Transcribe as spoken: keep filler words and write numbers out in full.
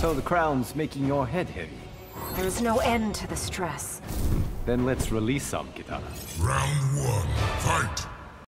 So the crown's making your head heavy. There's no end to the stress. Then let's release some, Kitana. Round one, fight!